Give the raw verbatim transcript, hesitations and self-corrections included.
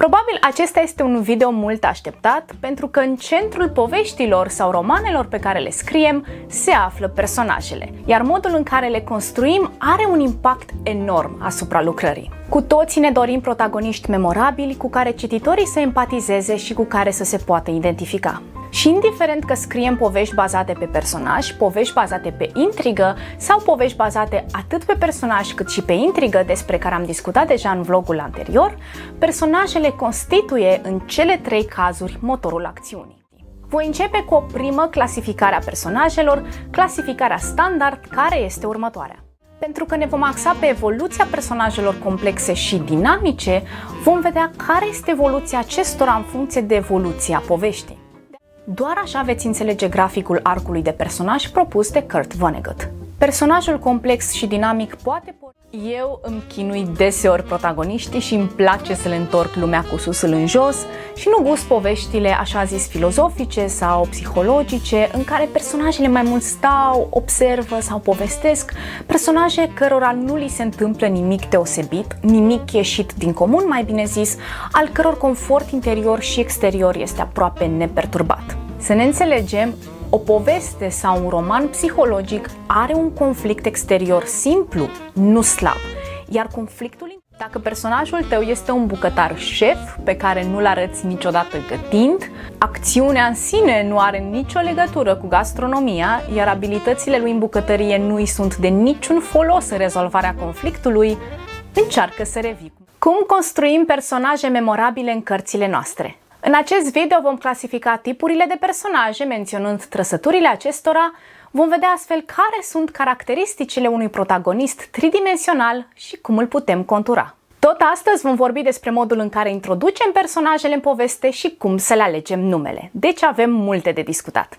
Probabil acesta este un video mult așteptat, pentru că în centrul poveștilor sau romanelor pe care le scriem se află personajele, iar modul în care le construim are un impact enorm asupra lucrării. Cu toții ne dorim protagoniști memorabili cu care cititorii să empatizeze și cu care să se poată identifica. Și indiferent că scriem povești bazate pe personaj, povești bazate pe intrigă sau povești bazate atât pe personaj cât și pe intrigă, despre care am discutat deja în vlogul anterior, personajele constituie în cele trei cazuri motorul acțiunii. Voi începe cu o primă clasificare a personajelor, clasificarea standard, care este următoarea. Pentru că ne vom axa pe evoluția personajelor complexe și dinamice, vom vedea care este evoluția acestora în funcție de evoluția poveștii. Doar așa veți înțelege graficul arcului de personaj propus de Kurt Vonnegut. Personajul complex și dinamic poate... Eu îmi chinui deseori protagoniștii și îmi place să le întorc lumea cu susul în jos și nu gust poveștile așa zis filozofice sau psihologice, în care personajele mai mult stau, observă sau povestesc, personaje cărora nu li se întâmplă nimic deosebit, nimic ieșit din comun, mai bine zis, al căror confort interior și exterior este aproape neperturbat. Să ne înțelegem, o poveste sau un roman psihologic are un conflict exterior simplu, nu slab, iar conflictul... Dacă personajul tău este un bucătar șef pe care nu-l arăți niciodată gătind, acțiunea în sine nu are nicio legătură cu gastronomia, iar abilitățile lui în bucătărie nu îi sunt de niciun folos în rezolvarea conflictului, încearcă să revii. Cum construim personaje memorabile în cărțile noastre? În acest video vom clasifica tipurile de personaje, menționând trăsăturile acestora, vom vedea astfel care sunt caracteristicile unui protagonist tridimensional și cum îl putem contura. Tot astăzi vom vorbi despre modul în care introducem personajele în poveste și cum să le alegem numele. Deci avem multe de discutat.